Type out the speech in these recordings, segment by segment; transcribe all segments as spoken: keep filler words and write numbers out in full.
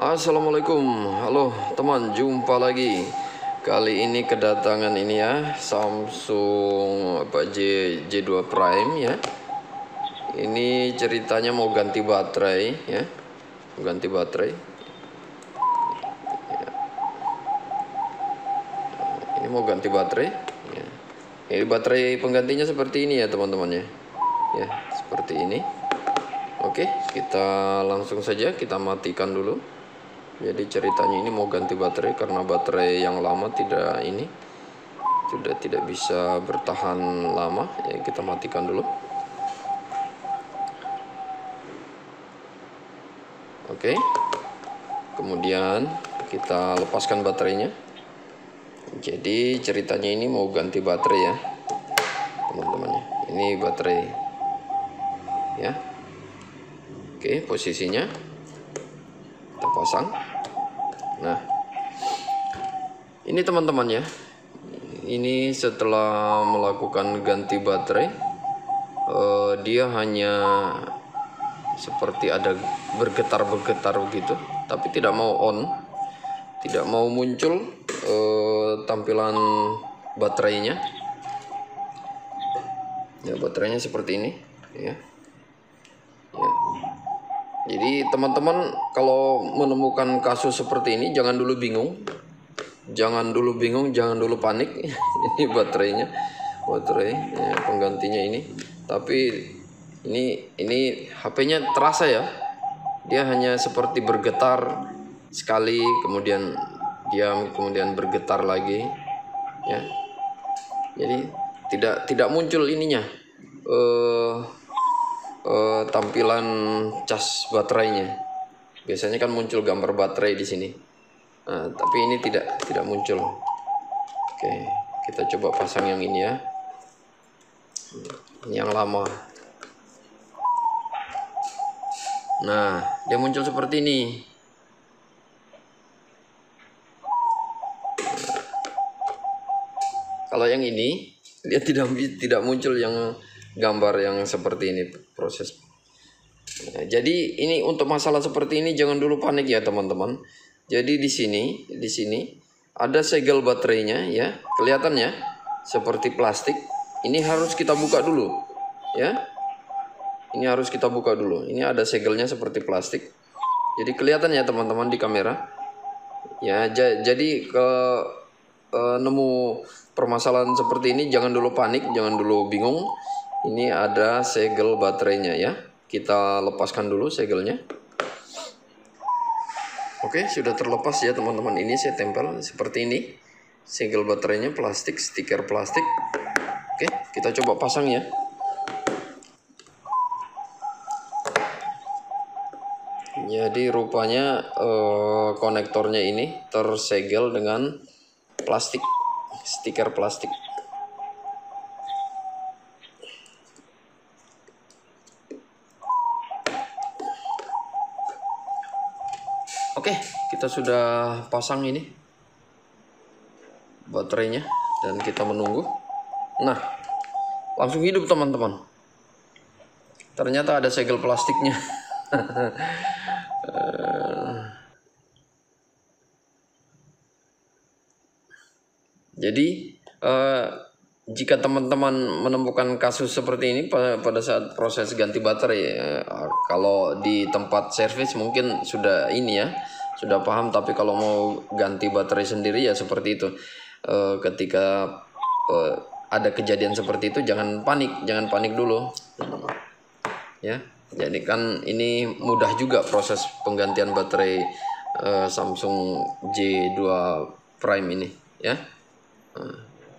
Assalamualaikum, halo teman, jumpa lagi. Kali ini kedatangan ini ya, Samsung apa J J2 Prime ya. Ini ceritanya mau ganti baterai ya, mau ganti baterai. Ya. Ini mau ganti baterai. Ya. Ini baterai penggantinya seperti ini ya teman-teman ya. Ya seperti ini. Oke, kita langsung saja kita matikan dulu. Jadi ceritanya ini mau ganti baterai karena baterai yang lama tidak ini sudah tidak bisa bertahan lama ya, kita matikan dulu. Oke, kemudian kita lepaskan baterainya. Jadi ceritanya ini mau ganti baterai ya teman-teman ya. Ini baterai ya. Oke, posisinya kita pasang. Nah, ini teman-teman ya, ini setelah melakukan ganti baterai, uh, dia hanya seperti ada bergetar-bergetar begitu, tapi tidak mau on, tidak mau muncul uh, tampilan baterainya. Ya, baterainya seperti ini ya. Ya. Jadi teman-teman kalau menemukan kasus seperti ini jangan dulu bingung, jangan dulu bingung, jangan dulu panik. Ini baterainya, baterai ya, penggantinya ini. Tapi ini ini H P-nya terasa ya, dia hanya seperti bergetar sekali, kemudian diam, kemudian bergetar lagi, ya. Jadi tidak tidak muncul ininya. Uh, Uh, tampilan cas baterainya. Biasanya kan muncul gambar baterai di sini. Nah, tapi ini tidak tidak muncul. Oke, kita coba pasang yang ini ya. Ini yang lama. Nah, dia muncul seperti ini. Kalau yang ini dia tidak tidak muncul yang gambar yang seperti ini proses. Nah, jadi ini untuk masalah seperti ini jangan dulu panik ya teman-teman. Jadi di sini, di sini ada segel baterainya ya, kelihatannya seperti plastik. Ini harus kita buka dulu, ya. Ini harus kita buka dulu. Ini ada segelnya seperti plastik. Jadi kelihatan ya teman-teman di kamera. Ya, jadi ke eh, nemu permasalahan seperti ini jangan dulu panik, jangan dulu bingung. Ini ada segel baterainya ya. Kita lepaskan dulu segelnya. Oke, sudah terlepas ya teman-teman. Ini saya tempel seperti ini. Segel baterainya plastik, stiker plastik. Oke, kita coba pasang ya. Jadi rupanya eh, konektornya ini tersegel dengan plastik, stiker plastik. Oke, kita sudah pasang ini baterainya dan kita menunggu. Nah, langsung hidup teman-teman. Ternyata ada segel plastiknya. Jadi, uh, jika teman-teman menemukan kasus seperti ini pada saat proses ganti baterai, uh, kalau di tempat servis mungkin sudah ini ya, sudah paham. Tapi kalau mau ganti baterai sendiri ya seperti itu. Uh, ketika uh, ada kejadian seperti itu jangan panik, jangan panik dulu, ya. Jadi kan ini mudah juga proses penggantian baterai uh, Samsung J dua Prime ini, ya. Uh.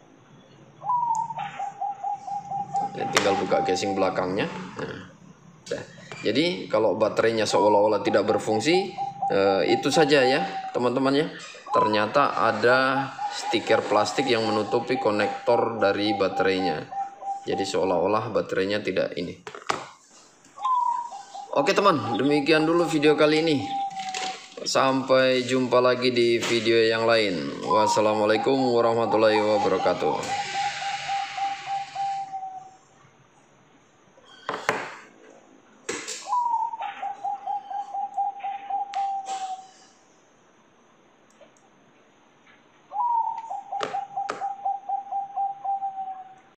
Ya, tinggal buka casing belakangnya. Nah, jadi kalau baterainya seolah-olah tidak berfungsi, eh, itu saja ya teman-teman ya. Ternyata ada stiker plastik yang menutupi konektor dari baterainya. Jadi seolah-olah baterainya tidak ini. Oke teman, demikian dulu video kali ini. Sampai jumpa lagi di video yang lain. Wassalamualaikum warahmatullahi wabarakatuh.